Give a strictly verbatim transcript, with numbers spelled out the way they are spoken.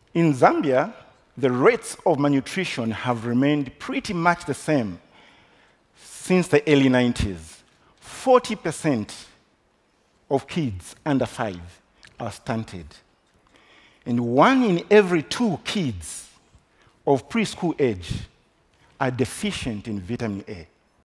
In Zambia, the rates of malnutrition have remained pretty much the same since the early nineties. forty percent of kids under five are stunted. And one in every two kids of preschool age are deficient in vitamin A.